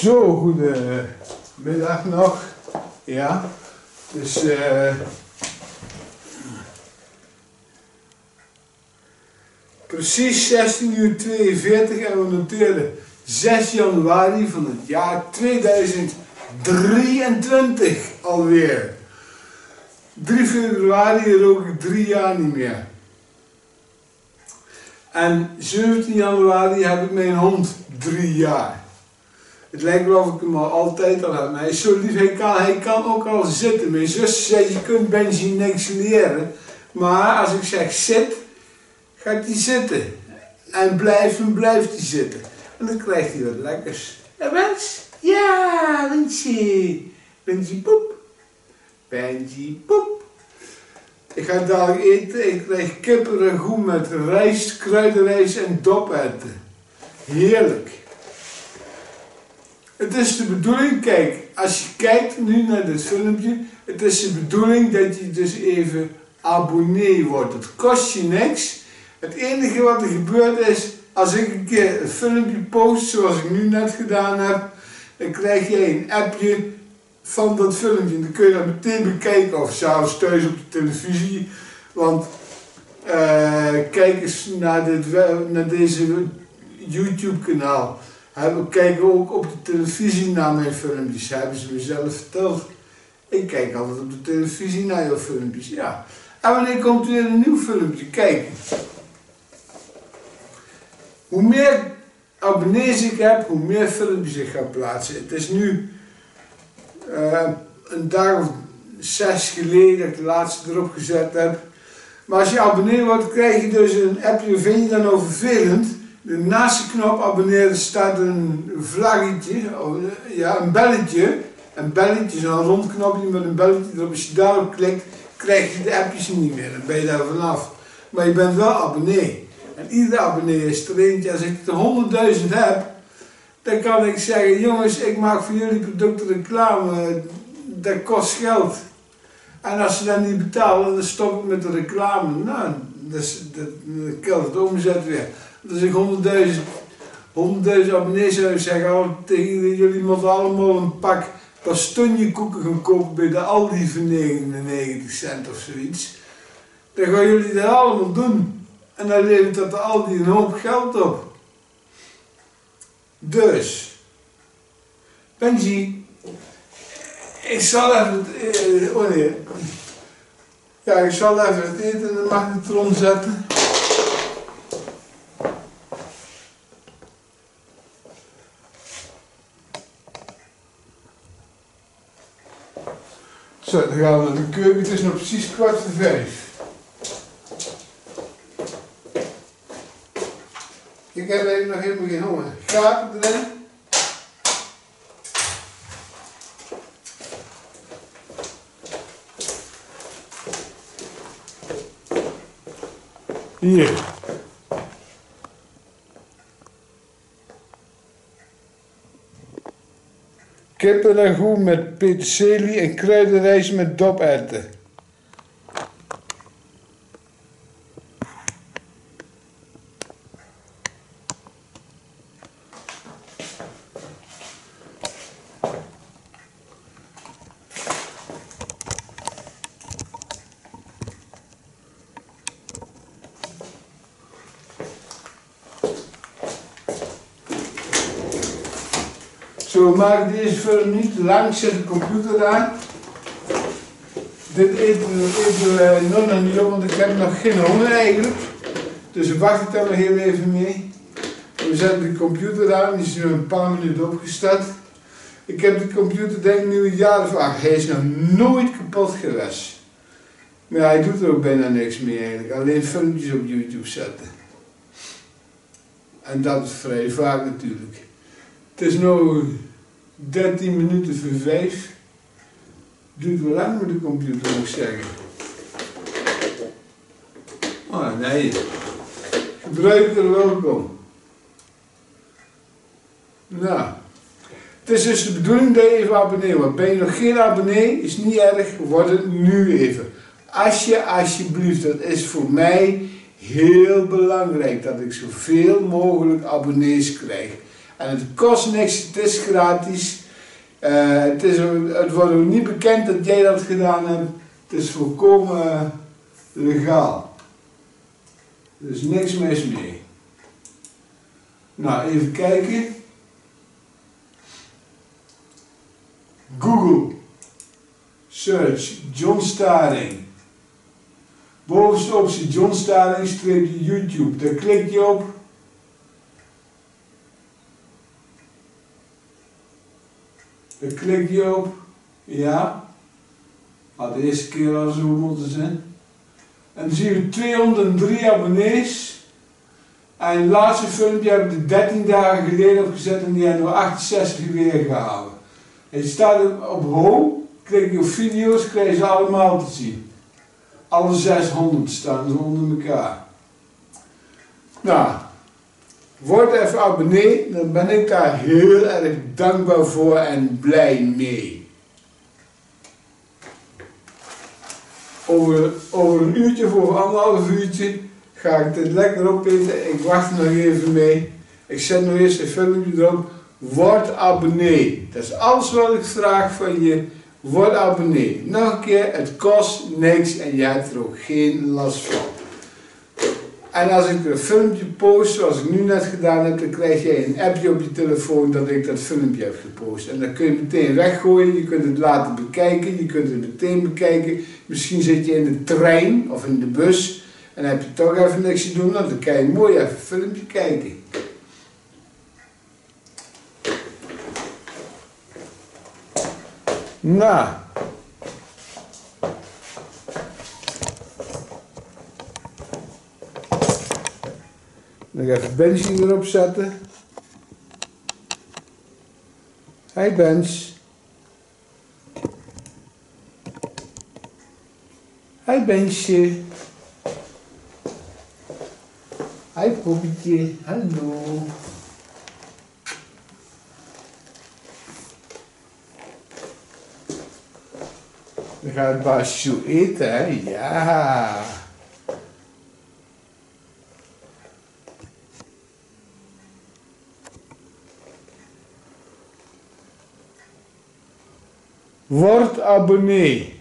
Zo, goedemiddag nog. Ja, dus precies 16:42 en we noteren 6 januari van het jaar 2023 alweer. 3 februari rook ik 3 jaar niet meer. En 17 januari heb ik mijn hond 3 jaar. Het lijkt wel of ik hem al altijd al heb, maar hij is zo lief, hij kan ook al zitten. Mijn zus zei, je kunt Benji niks leren, maar als ik zeg zit, gaat hij zitten. En blijft hij zitten. En dan krijgt hij wat lekkers. En Bens? Ja, Benji. Benji poep. Benji poep. Ik ga dadelijk eten, ik krijg kippenragout met rijst, kruidenrijst en doperwten. Heerlijk. Het is de bedoeling, kijk, als je kijkt nu naar dit filmpje, het is de bedoeling dat je dus even abonnee wordt. Het kost je niks. Het enige wat er gebeurt is, als ik een keer een filmpje post, zoals ik nu net gedaan heb, dan krijg je een appje van dat filmpje. Dan kun je dat meteen bekijken of s'avonds thuis op de televisie. Want kijk eens naar deze YouTube kanaal. We kijken ook op de televisie naar mijn filmpjes, hebben ze me zelf verteld. Ik kijk altijd op de televisie naar jouw filmpjes, ja. En wanneer komt er weer een nieuw filmpje? Kijk. Hoe meer abonnees ik heb, hoe meer filmpjes ik ga plaatsen. Het is nu een dag of 6 geleden dat ik de laatste erop gezet heb. Maar als je abonnee wordt, krijg je dus een appje, vind je dan nou vervelend? Naast de knop abonneren staat een vlaggetje, ja, een belletje. Een belletje, zo'n rond knopje met een belletje erop. Als je daarop klikt, krijg je de appjes niet meer. Dan ben je daar vanaf. Maar je bent wel abonnee. En iedere abonnee is er eentje. Als ik er 100.000 heb, dan kan ik zeggen, jongens, ik maak voor jullie producten reclame. Dat kost geld. En als ze dat niet betalen, dan stop ik met de reclame. Nou, dan keldt het omzet weer. Dus ik 100.000 abonnees zou zeggen, tegen jullie moeten allemaal een pak kastanjekoeken gaan kopen bij de Aldi voor 99 cent of zoiets. Dan gaan jullie dat allemaal doen. En dan levert dat de Aldi een hoop geld op. Dus, Benji, ik zal even ik zal even het eten in de magnetron zetten. Zo, dan gaan we naar de keuken. Het is nog precies 4:15. Ik heb eigenlijk nog helemaal geen honger. Gapen erin. Hier. Kippenragout met peterselie en kruidenrijst met doperwten. Zo, we maken deze film niet te lang, ik zet de computer aan. Dit eten we nog niet op, want ik heb nog geen honger eigenlijk. Dus wacht ik daar nog heel even mee. We zetten de computer aan, die is nu een paar minuten opgestart. Ik heb de computer denk ik nu een jaar of 8. Hij is nog nooit kapot geweest. Maar hij doet er ook bijna niks mee eigenlijk, alleen filmpjes op YouTube zetten. En dat is vrij vaak natuurlijk. Het is nu 13 minuten voor 5. Duurt wel lang met de computer, moet ik zeggen. Oh nee, gebruiker welkom. Nou, het is dus de bedoeling dat je even abonnee wordt. Ben je nog geen abonnee, is niet erg, word het nu even. Alsjeblieft, dat is voor mij heel belangrijk dat ik zoveel mogelijk abonnees krijg. En het kost niks, het is gratis. Het wordt ook niet bekend dat jij dat gedaan hebt. Het is volkomen legaal. Er is niks mis mee. Nou, even kijken. Google. Search John Staring. Bovenste optie John Staring streepje YouTube. Daar klik je op. Daar klik je op. Ja. Had de eerste keer al zo moeten zijn. En dan zie je 203 abonnees. En het laatste filmpje heb ik 13 dagen geleden opgezet en die hebben we 68 weergehouden. Je staat op home, klik je op video's, krijg je ze allemaal te zien. Alle 600 staan ze onder elkaar. Nou, word even abonnee, dan ben ik daar heel erg dankbaar voor en blij mee. Over een uurtje of over anderhalf uurtje ga ik dit lekker opeten. Ik wacht er nog even mee. Ik zet nog eerst een filmpje erop. Word abonnee. Dat is alles wat ik vraag van je. Word abonnee. Nog een keer, het kost niks en je hebt er ook geen last van. En als ik een filmpje post, zoals ik nu net gedaan heb, dan krijg je een appje op je telefoon dat ik dat filmpje heb gepost. En dan kun je het meteen weggooien, je kunt het laten bekijken, je kunt het meteen bekijken. Misschien zit je in de trein of in de bus en heb je toch even niks te doen, dan kan je mooi even een filmpje kijken. Nou. Dan ga ik even Benji erop zetten. Hey Bens. Hey Bensje. Hey poppetje, hallo. Dan gaat het baasje zo eten, hè? Ja. Word abonnee.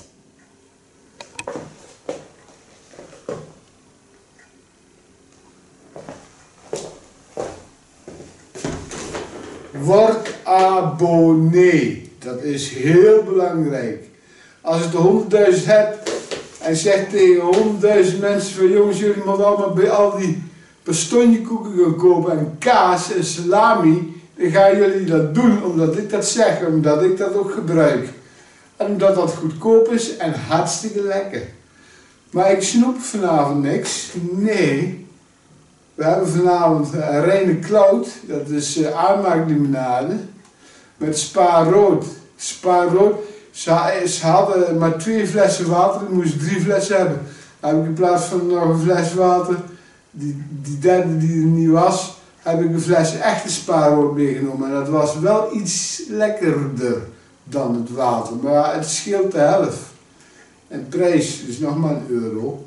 Word abonnee. Dat is heel belangrijk. Als ik de 100.000 heb en zeg tegen 100.000 mensen van jongens, jullie moeten allemaal bij al die bastonjekoeken gaan kopen en kaas en salami, dan gaan jullie dat doen omdat ik dat zeg, omdat ik dat ook gebruik. En omdat dat goedkoop is en hartstikke lekker. Maar ik snoep vanavond niks. Nee. We hebben vanavond reine Cloud, dat is aanmaaklimonade, met spaarrood. Spaarrood. Ze hadden maar 2 flessen water, ik moest 3 flessen hebben. Dan heb ik in plaats van nog een fles water, die derde die er niet was, heb ik een fles echte spaarrood meegenomen. En dat was wel iets lekkerder dan het water, maar het scheelt de helft. En de prijs is nog maar €1.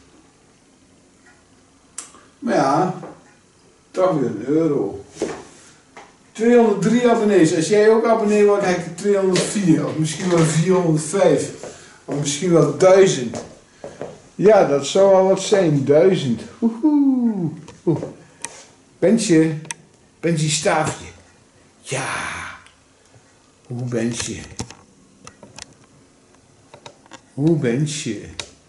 Maar ja, toch weer €1. 203 abonnees. Als jij ook abonnee wordt, heb je 204 of misschien wel 405 of misschien wel 1000. Ja, dat zou wel wat zijn, 1000. Woehoe. Bensje, Bensje staafje. Ja, hoe Bensje? Hoe Bensje?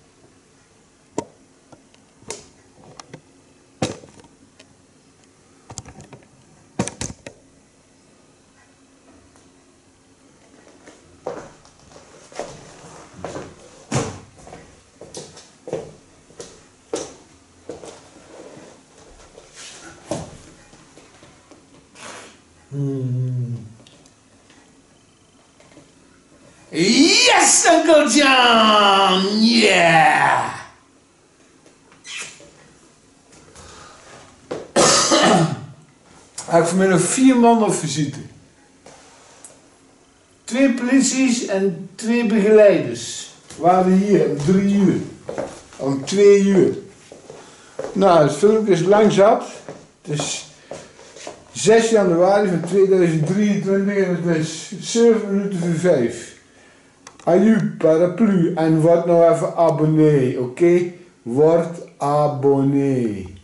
Yes, Uncle John! Yeah! Heb ik vanmiddag 4 man op visite. 2 polities en 2 begeleiders. Waren hier om 3 uur. Om 2 uur. Nou, het filmpje is lang zat. Dus 6 januari van 2023 en het is 7 minuten voor 5. Aju, paraplu en word nou even abonnee, oké? Word abonnee.